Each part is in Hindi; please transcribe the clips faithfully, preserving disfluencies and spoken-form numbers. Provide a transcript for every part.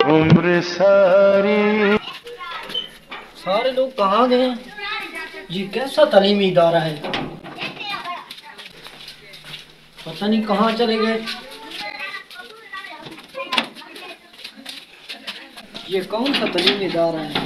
उम्र सारी। सारे लोग कहाँ गए? ये कैसा तालीमी इदारा है, पता नहीं कहाँ चले गए। ये कौन सा तालीमी इदारा है?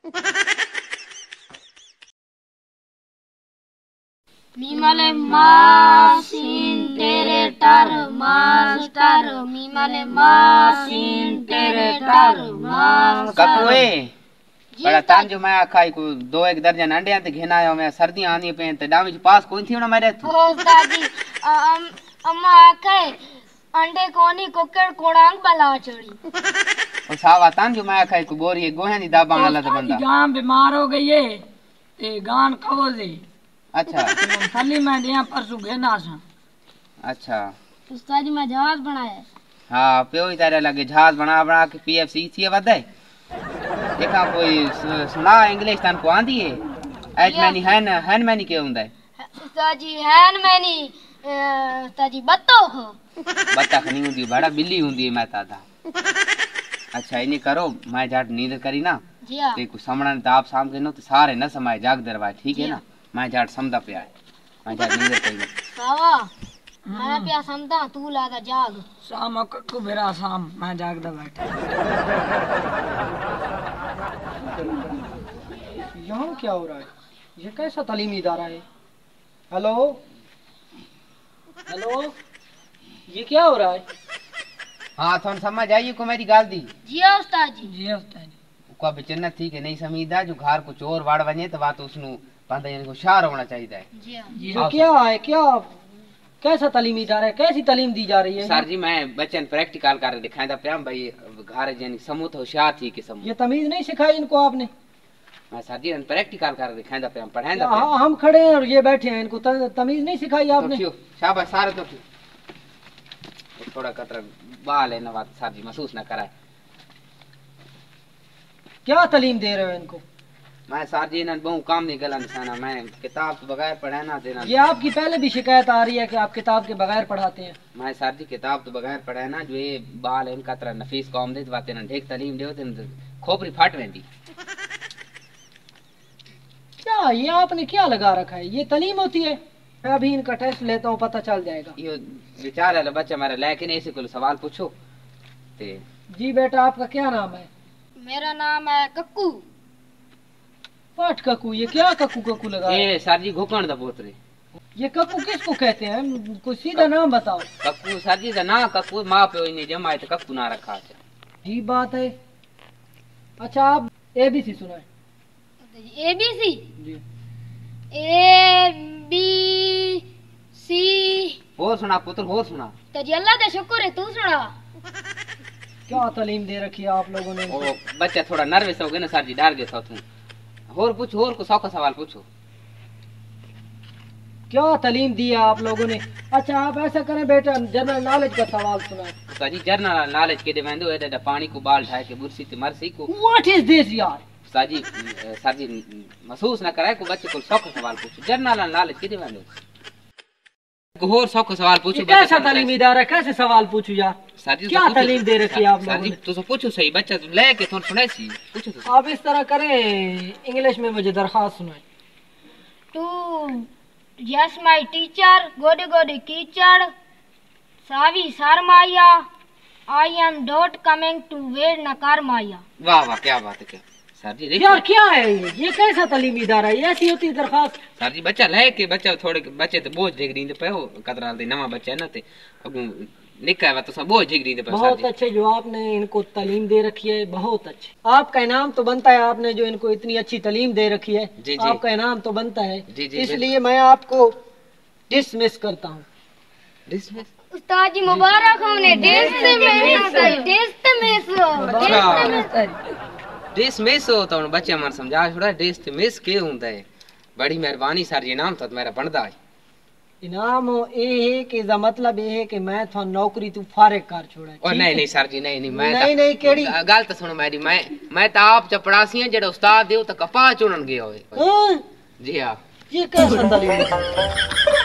मीमाले मासिन तेरे टर मास्टर मीमाले मासिन तेरे टर मास्टर ककुए बड़ा तान जो मैं आखा को दो एक दर्जन अंडे ते घेना आयो मैं सर्दियां आनी पे ते डामी पास कोई थी ना मेरे तू ओ दादी अम अम्मा आखे अंडे कोनी कोकड़ कोड़ांग बला चढ़ी ओ सावा तान जो मैं आखा को बोरी गोहे नी दाबा वाला ते बंदा गां बीमार हो गई है ते गान खवो दे। अच्छा खाली मैं दिया परसों घेना सा। अच्छा उस्ताद जी मैं जहाज बनाया। हां प्यो ही तेरे लगे जहाज बना बना के पीएफसी थी वदे देखा कोई सुना इंग्लिश तन को आंदी है एज मैनी हैन हैन मैनी के हुंदा है उस्ताद जी हैन मैनी उस्ताद जी बत्तो हो बत्ता खनी हुंदी बड़ा बिल्ली हुंदी मैं तादा। अच्छा इनी करो मैं जाट नींद करी ना जी हां ते को समणन ताप शाम के नो ते सारे न समय जाग दरवा ठीक है ना मैं जाट समदा पे आए मैं जाट नींद करी सावा मैं पिया समदा तू लादा जाग शाम को बेरा शाम मैं जागदा बैठा। यहाँ क्या हो रहा है? ये कैसा तालीमी इदारा है? हेलो हेलो ये क्या हो रहा है? हां थोन समझ आई को मेरी गाल दी। जी हां उस्ताद जी। जी उस्ताद जी को बचन थी के नहीं समीदा जो घर को चोर वाड़ वने तो बात उसनु पंदा यानी को शार होना चाहिए है। जी हां जी तो क्या है क्या कैसा तालीमी इदारा है? कैसी तालीम दी जा रही है? सर जी मैं बच्चन प्रैक्टिकल कर दिखाएंदा पे भाई घर यानी समूह तो होशियार थी के समूह ये तमीज नहीं सिखाई इनको आपने? मैं सर जी प्रैक्टिकल कर दिखाएंदा पे पढ़ाएंदा पे हां हम खड़े हैं और ये बैठे हैं, इनको तमीज नहीं सिखाई आपने? तो शाबाश सारे तो थोड़ा कतरा बाल है ना बात सर जी महसूस ना कराए। क्या तालीम दे रहे हो इनको? मैं सर जी ना बहु काम नहीं गला निशाना मैं किताब तो बगैर पढ़े ना देना। ये आपकी पहले भी शिकायत आ रही है कि आप किताब के बगैर पढ़ाते हैं। मैं सर जी किताब तो बगैर पढ़े ना जो ये बाल है इनका तरह नफीस कौम दे बातें ना ढेक तालीम दे होते खोपड़ी फाट वेंदी। क्या ये आपने क्या लगा रखा है? ये तालीम होती है? मैं अभी इनका टेस्ट लेता हूँ पता चल जाएगा। ये विचार है बच्चा मेरा लेकिन ऐसे को सवाल पूछो ते। जी बेटा आपका क्या नाम है? मेरा नाम है कक्कू। पाठ कक्कू? ये क्या कक्कू कक्कू लगा? ए सर जी घुकण दा पोतरे। ये कक्कू किसको कहते हैं? कोई सीधा नाम बताओ। कक्कू सर जी दा ना कक्कू मां पे इने जमाए तो कक्कू ना रखा है। जी बात है। अच्छा आप एबीसी सुनाए। ABC ji A B C और सुना पुत्र और सुना तो जी अल्लाह का शुक्र है तू सुना। क्या तालीम दे रखी है आप लोगों ने? ओ बच्चा थोड़ा नर्वस हो गया ना सर जी डर गया था तू। और पूछो और को सौ का सवाल पूछो। क्या तालीम दी है आप लोगों ने? अच्छा आप ऐसा करें बेटा जनरल नॉलेज का सवाल सुनाए। सर जी जनरल नॉलेज के दे वेंदो एडा पानी को बाल ढाए के बुरसी ते मरसी को। व्हाट इज दिस यार? सर जी सर जी महसूस ना कराए को बच्चे को सौ का सवाल पूछो जनरल नॉलेज के दे वेंदो को और सौ का सवाल पूछो। कैसा तालीम इदारा है? कैसे सवाल पूछू यार? सर जी क्या तालीम दे रखी है आप लोगों ने? सर जी तो पूछो सही बच्चा तो ले के थोड़ा सुनाए सी पूछो तो। आप इस तरह करें इंग्लिश में मुझे दरखास्त सुनाए। टू यस माय टीचर गोडे गोडे कीचड़ सावी सारमाया आई एम डॉट कमिंग टू वेड नकार माया। वाह वाह क्या बात है क्या सर जी यार क्या है ये? ये कैसा तालीमी इदारा है? ऐसी होती है दरखास्त? सर जी बच्चा ले के बच्चा थोड़े बच्चे तो बोझ देख रही पे हो कतरा दे नवा बच्चा है ना ते निका है तो सब बोझ देख रही पे। बहुत अच्छे जो आपने इनको तालीम दे रखी है, बहुत अच्छे। आपका इनाम तो बनता है, आपने जो इनको इतनी अच्छी तालीम दे रखी है जी जी। आपका इनाम तो बनता है जी जी। इसलिए मैं आपको डिसमिस करता हूँ। डिसमिस? उस्ताद जी मुबारक हो ने डिसमिस डिसमिस डिसमिस हो तो बच्चा मन समझा छोड़ा डिसमिस के होता है। बड़ी मेहरबानी सर जी नाम तो मेरा बनदा है। इनाम ए है कि दा मतलब ये है कि मैं तो नौकरी तू फारिग कर छोड़ा। ओ नहीं नहीं सर जी नहीं नहीं मैं नहीं नहीं केड़ी गल तो सुनो मेरी मैं मैं तो आप चपड़ासी हैं जेड़ा उस्ताद दे तो कपाह चुनन गए होए। जी हां ये कैसा तालीम